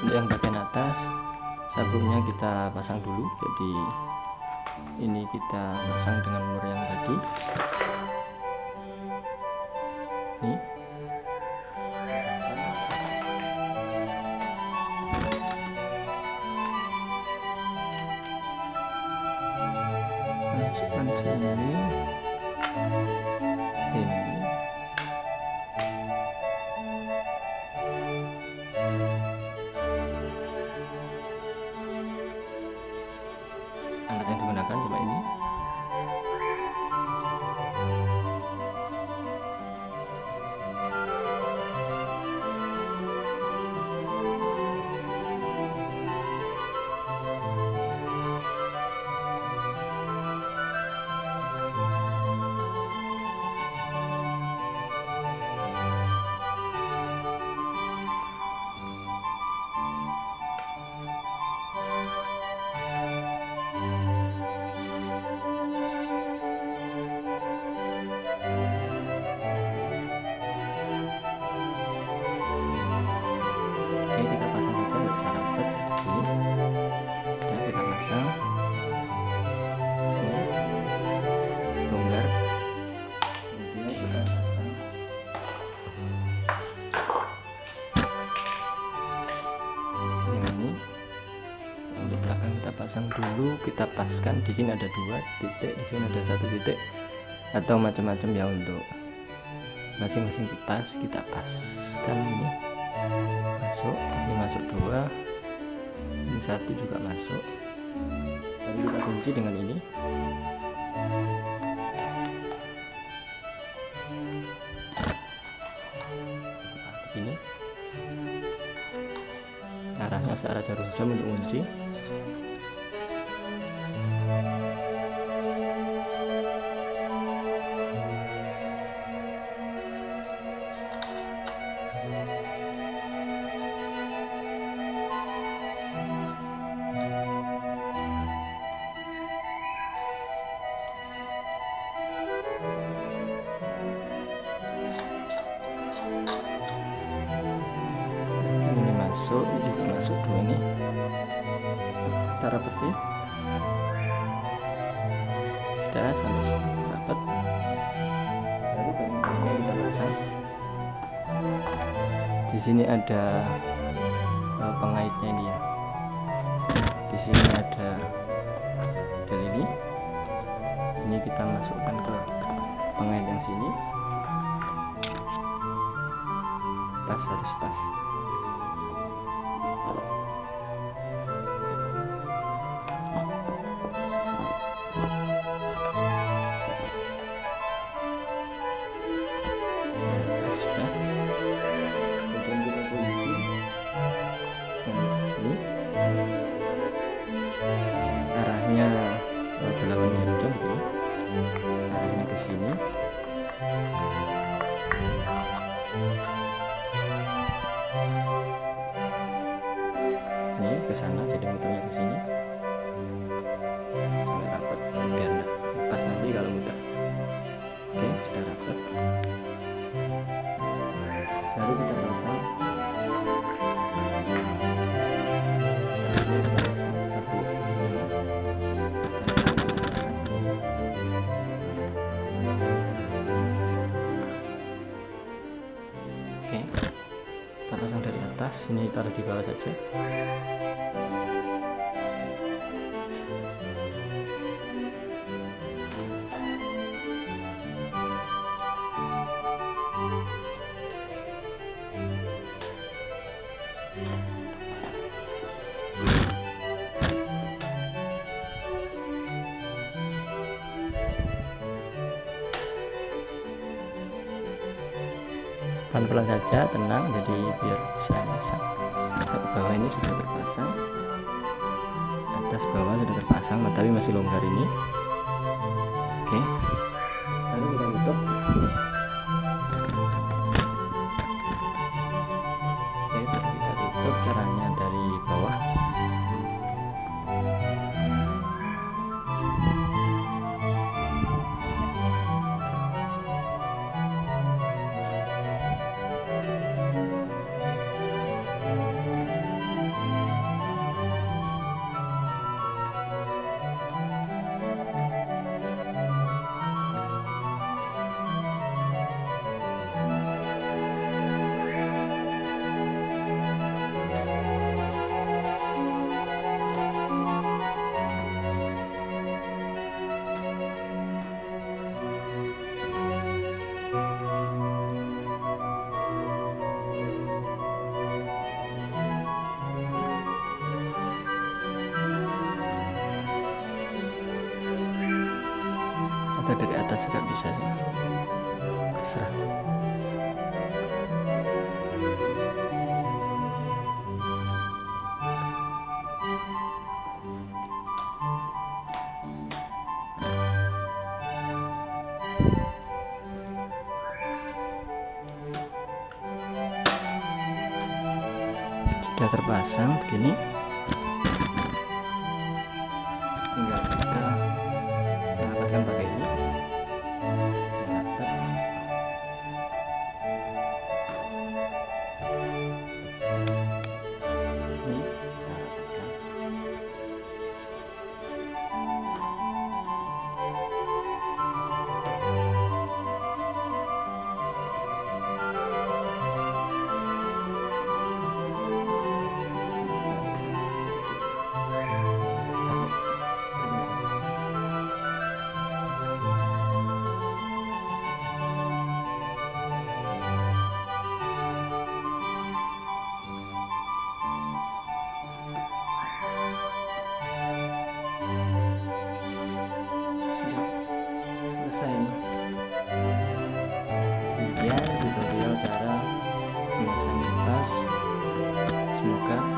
Untuk yang bagian atas sabuknya kita pasang dulu. Jadi ini kita pasang dengan mur yang tadi. Ini masukkan sini, ini alat yang digunakan cuma ini. Kita pasang saja, nggak usah rapet. Ini kita pasang longgar. Kemudian kita pasang ini. Untuk belakang kita pasang dulu, kita paskan. Di sini ada 2 titik, di sini ada 1 titik, atau macam-macam ya. Untuk masing-masing kipas kita paskan. Ini masuk, ini masuk 2, ini 1 juga masuk. Lalu kita kunci dengan ini. Ini arahnya searah jarum jam untuk kunci. Masuk, ini juga masuk 2 ini. Kita rapetin. Sudah sampai rapat. Lalu bagian kita pasang. Di sini ada pengaitnya ini ya. Di sini ada ini. Ini kita masukkan ke pengait yang sini. Pas, harus pas. Arahnya berlawan jarum ini, arahnya ke sini. Ini ke sana, jadi muternya ke sini. Sudah rapat, biar enggak pas nanti kalau muter. Oke, sudah rapat. Lalu kita pasang. Oke, kita pasang dari atas, ini taruh di bawah saja. Pelan-pelan saja, tenang, jadi biar bisa pasang. Bawah ini sudah terpasang, atas bawah sudah terpasang, tapi masih longgar ini. Oke, lalu kita tutup. Oke, kita tutup. Caranya dari bawah. atas juga bisa sih, terserah. Sudah terpasang begini, tinggal kita rapatkan pakai ini. Rapat. Ini kita rapatkan. Selesai. Demikian tutorial cara memasang kipas. Semoga